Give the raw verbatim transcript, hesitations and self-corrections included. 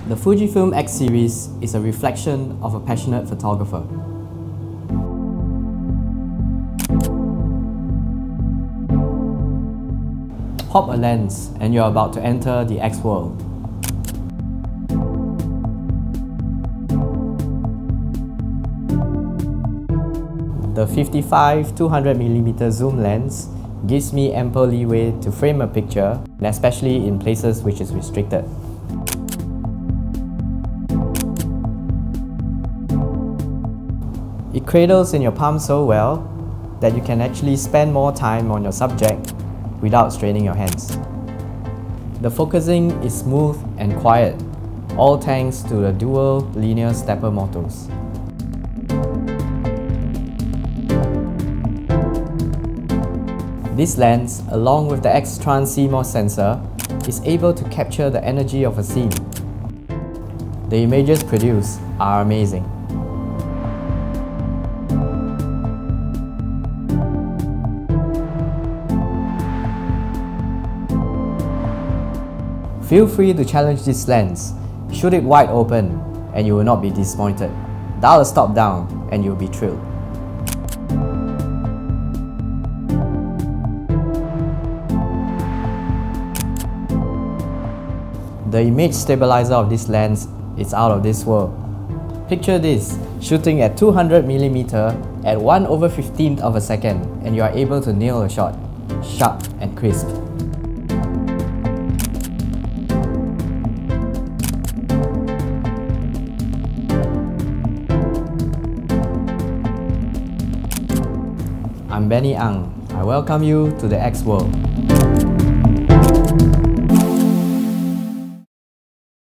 The FUJIFILM X series is a reflection of a passionate photographer. Pop a lens and you're about to enter the X world. The fifty-five two hundred millimeter zoom lens gives me ample leeway to frame a picture, especially in places which is restricted. It cradles in your palm so well that you can actually spend more time on your subject without straining your hands. The focusing is smooth and quiet, all thanks to the dual linear stepper motors. This lens, along with the X-Trans C MOS sensor, is able to capture the energy of a scene. The images produced are amazing. Feel free to challenge this lens. Shoot it wide open and you will not be disappointed. Dial a stop down and you'll be thrilled. The image stabilizer of this lens is out of this world. Picture this, shooting at two hundred millimeter at one over fifteenth of a second and you are able to nail a shot, sharp and crisp. I'm Benny Ang. I welcome you to the X world.